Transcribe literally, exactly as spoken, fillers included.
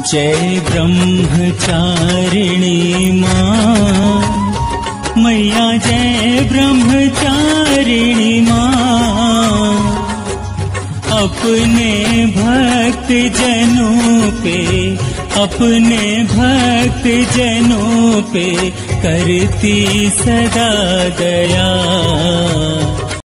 जय ब्रह्मचारिणी माँ, मैया जय ब्रह्मचारिणी माँ। अपने भक्त जनों पे, अपने भक्त जनों पे करती सदा दया।